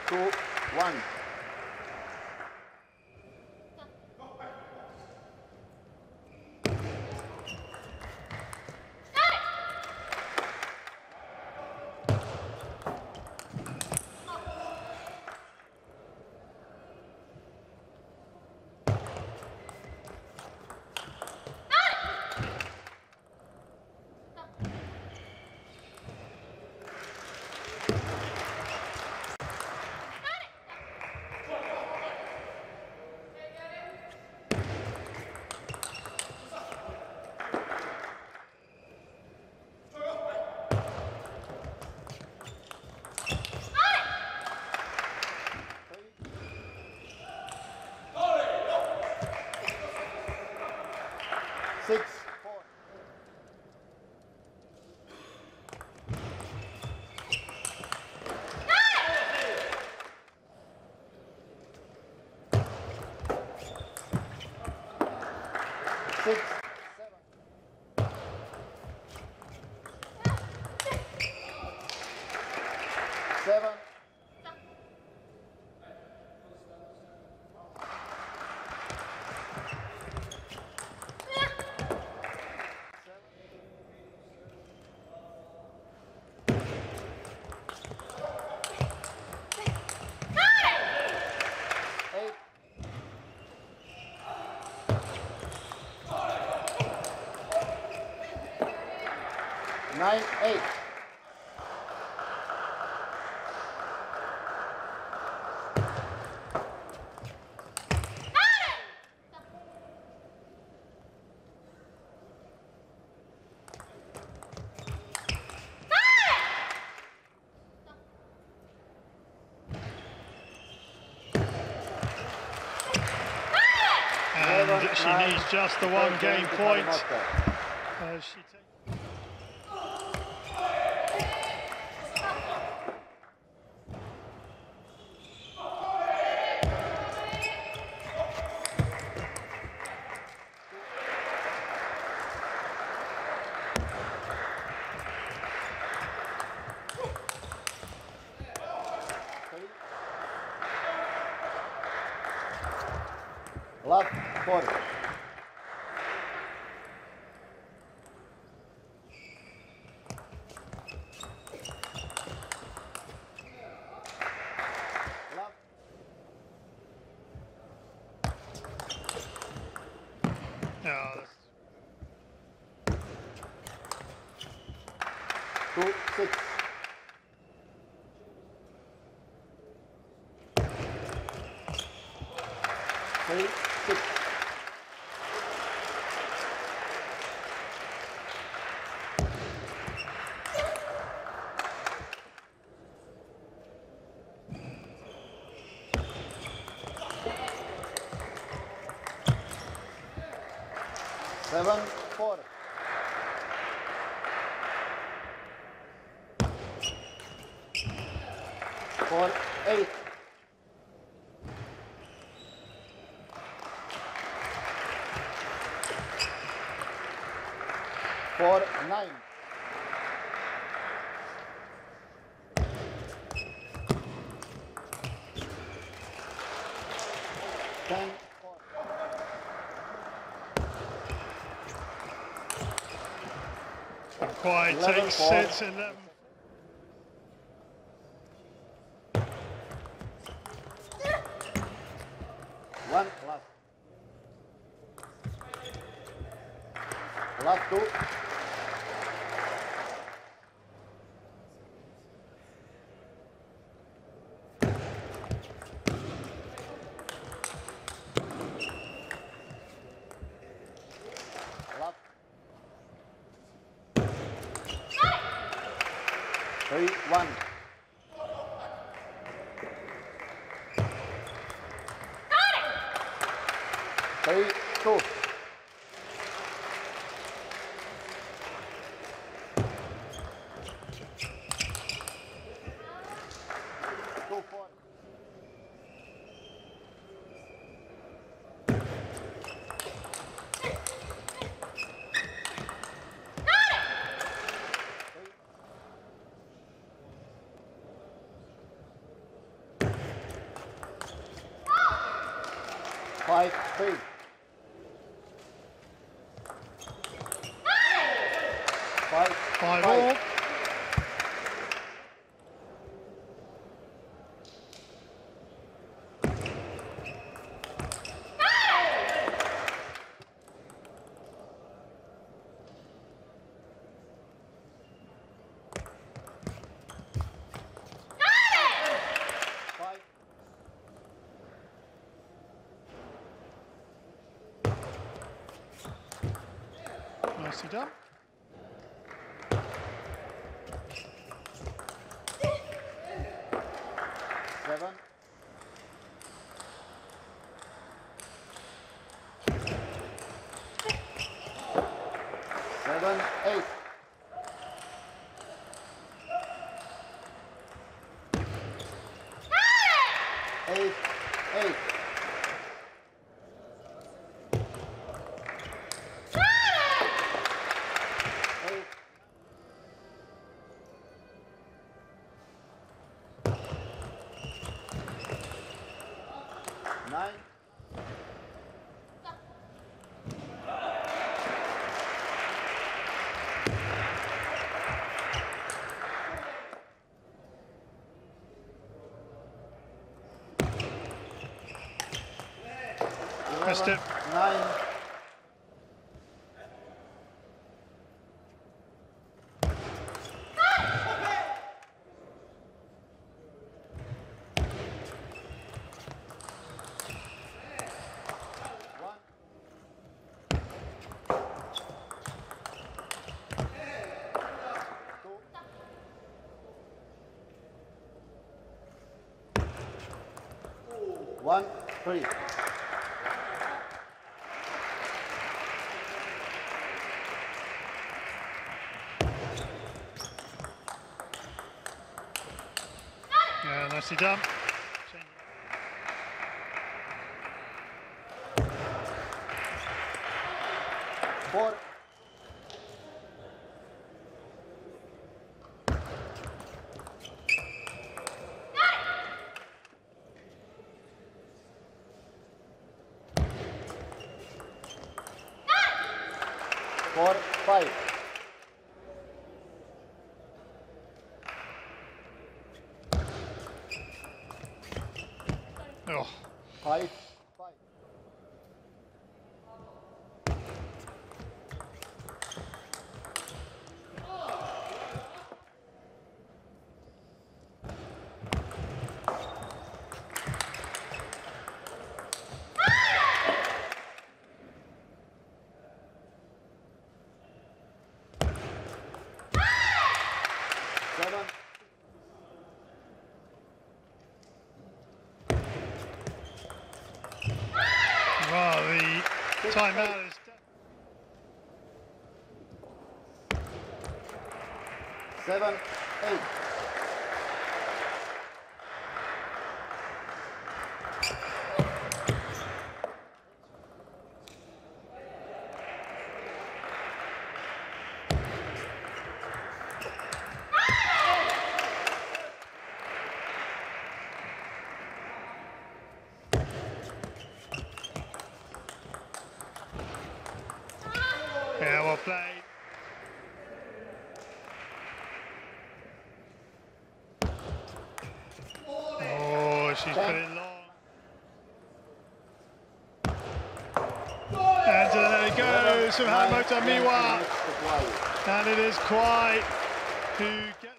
2, 1. Six, 4. Six, 7. 7. 8. 9, 8. And she needs just the one game point. She takes Left 40. Left. oh, 2, 6. 3, 6. 7, 4. 4, 8. 4, 9. 10, 4. quite 11, takes 4. it. 11. 1, last. Last 2. Last. 3, 1. 3, 2. 2, 4. 3. 5-3. 5 all. Nicely done. Seven. 7-8. 8-8. 9. Missed it. 9. 1-3. Yeah, nicely done. 4. 4-5. 5-5. Wow, the timeout is done. 7-8. Yeah, well played. Oh, she's put it long. And there it goes from Hamato Miwa. And it is Kwai who gets